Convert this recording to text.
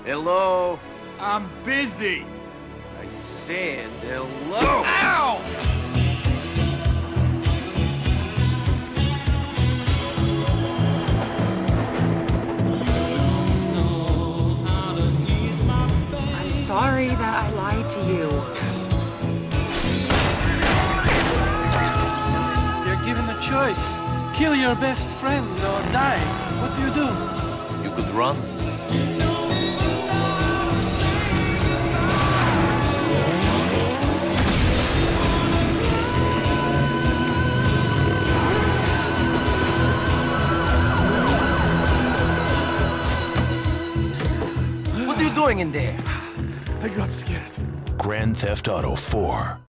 Hello? I'm busy. I said hello. Ow! I'm sorry that I lied to you. You're given a choice. Kill your best friend or die. What do you do? You could run. What are you doing in there? I got scared. Grand Theft Auto 4.